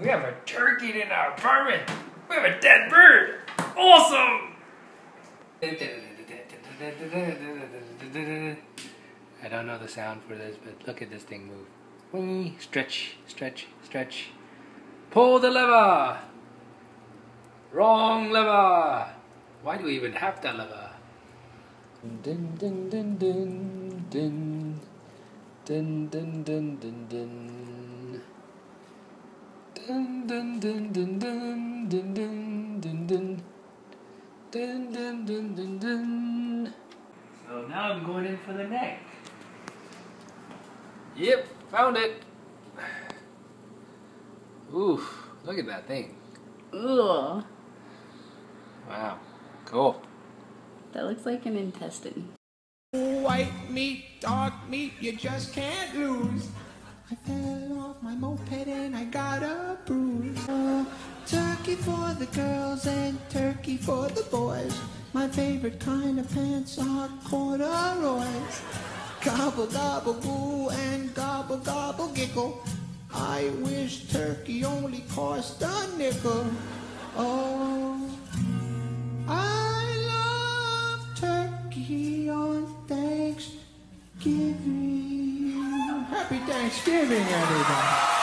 We have a turkey in our apartment. We have a dead bird. Awesome. I don't know the sound for this, but look at this thing move. Whee! Stretch, stretch, stretch. Pull the lever. Wrong lever. Why do we even have that lever? Dun dun dun dun dun dun dun dun dun dun. Dun dun dun dun dun dun dun dun dun dun dun dun dun dun. So now I'm going in for the neck. Yep, found it. Ooh, look at that thing. Ugh. Wow, cool. That looks like an intestine. White meat, dark meat, you just can't lose. I fell off my moped and I got a bruise. Turkey for the girls and turkey for the boys. My favorite kind of pants are corduroys. Gobble, gobble, goo, and gobble, gobble, giggle. I wish turkey only cost a nickel. Oh, I love turkey on Thanksgiving. Happy Thanksgiving, everybody.